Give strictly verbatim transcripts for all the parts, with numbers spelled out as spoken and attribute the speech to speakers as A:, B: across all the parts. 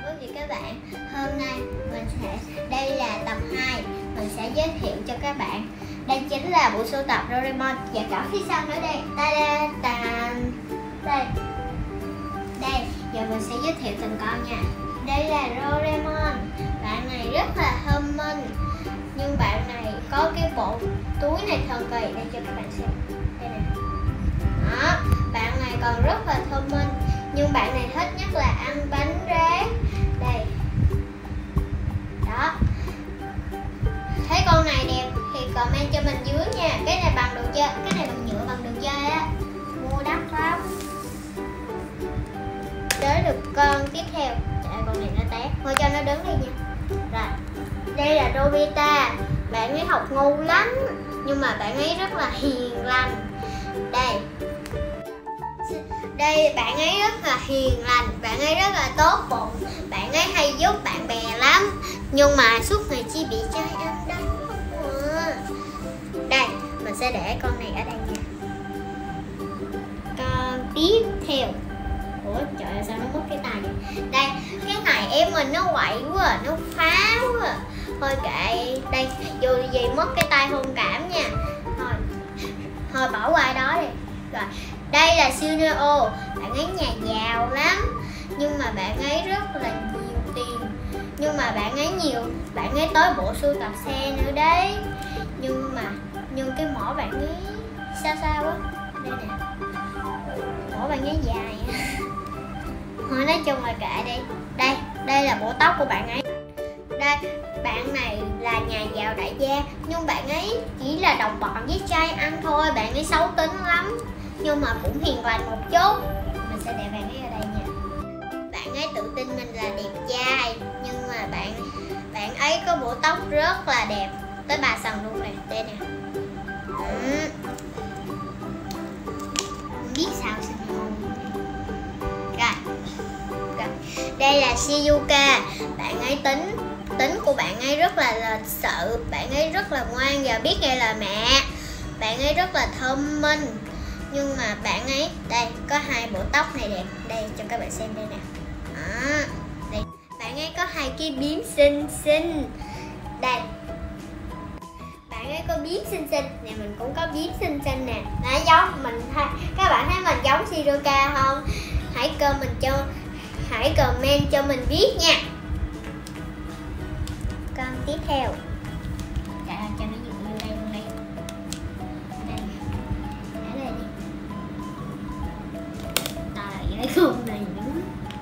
A: quý vị các bạn, hôm nay mình sẽ đây là tập hai, mình sẽ giới thiệu cho các bạn. Đây chính là bộ sưu tập Doraemon và cả phía sau nữa đây. Ta da ta đây. Đây, giờ mình sẽ giới thiệu từng con nha. Đây là Doraemon. Bạn này rất là thông minh, nhưng bạn này có cái bộ túi này thần kỳ, đây cho các bạn xem. Đây nè. Đó, bạn này còn rất là thông minh, nhưng bạn này thích nhất là ăn bánh rán. Đây. Đó. Thấy con này đẹp thì comment cho mình dưới nha. Cái này bằng đồ chơi, cái này bằng nhựa, bằng đường chơi á. Mua đắt lắm. Tới được con tiếp theo. Trời, con này nó té. Thôi cho nó đứng đi nha. Rồi. Đây là Nobita. Bạn ấy học ngu lắm, nhưng mà bạn ấy rất là hiền lành. Đây. Đây, bạn ấy rất là hiền lành, bạn ấy rất là tốt bụng, bạn ấy hay giúp bạn bè lắm, nhưng mà suốt ngày chỉ bị trai ăn đánh. Đây, mình sẽ để con này ở đây nha. Con tiếp theo. Ủa trời ơi, sao nó mất cái tay vậy? Đây, cái này em mình nó quậy quá à, nó phá quá à. Thôi kệ, đây, dù gì mất cái tay hôn cảm nha. Thôi, thôi bỏ qua đó đi. Rồi, đây là Suneo. Bạn ấy nhà giàu lắm, nhưng mà bạn ấy rất là nhiều tiền. Nhưng mà bạn ấy nhiều, bạn ấy tới bộ sưu tập xe nữa đấy. Nhưng mà, nhưng cái mỏ bạn ấy sao sao á. Đây nè, mỏ bạn ấy dài. Thôi nói chung là kệ đi. Đây, đây là bộ tóc của bạn ấy. Đây, bạn này là nhà giàu đại gia, nhưng bạn ấy chỉ là đồng bọn với trai ăn thôi. Bạn ấy xấu tính lắm, nhưng mà cũng hiền lành một chút. Mình sẽ để bạn ấy ở đây nha. Bạn ấy tự tin mình là đẹp trai, nhưng mà bạn bạn ấy có bộ tóc rất là đẹp, tới ba sần luôn này. Đây nè. Ừ. Không biết sao sao không. Rồi. Rồi. Đây là Shizuka. Bạn ấy tính tính của bạn ấy rất là lịch sự, bạn ấy rất là ngoan và biết nghe lời mẹ. Bạn ấy rất là thông minh, nhưng mà bạn ấy đây có hai bộ tóc này đẹp. Đây cho các bạn xem đây nè. Đó, đây bạn ấy có hai cái bím xinh xinh. Đây bạn ấy có bím xinh xinh nè, mình cũng có bím xinh xinh nè. Nó giống mình thôi. Các bạn thấy mình giống Shizuka không? Hãy comment cho hãy comment cho mình biết nha. Con tiếp theo. Trời ơi, cho nó dựng vô đây luôn đây. Đây. Để đây đi. Trời ơi, con này nữa.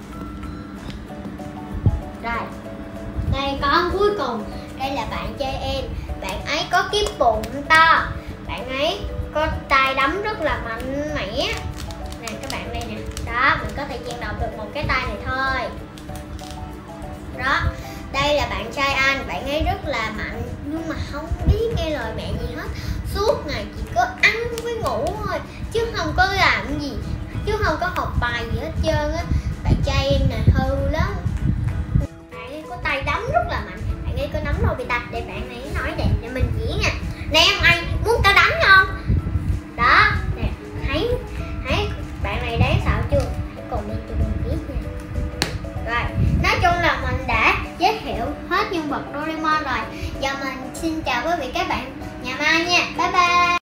A: Rồi. Đây con cuối cùng. Đây là bạn trai em. Bạn ấy có cái bụng to. Bạn ấy có tay đấm rất là mạnh mẽ. Nè các bạn đây nè. Đó, mình có thể chuyển động được một cái tay này thôi. Đó. Đây là bạn trai anh, bạn ấy rất là mạnh, nhưng mà không biết nghe lời mẹ gì hết. Suốt ngày chỉ có ăn với ngủ thôi, chứ không có làm gì, chứ không có học bài gì hết trơn á. Bạn trai em này hư lắm. Bạn ấy có tay đấm rất là mạnh. Bạn ấy có nắm Nobita. Để bạn này nói để, để mình diễn nha. Nè em ơi, muốn tao đánh không? Đó, nè, thấy, thấy bạn này đáng sợ chưa? Hãy cùng đi cho mình biết nha. Rồi, nói chung là mình đã giới thiệu hết nhân vật Doraemon rồi. Giờ mình xin chào quý vị các bạn, ngày mai nha. Bye bye.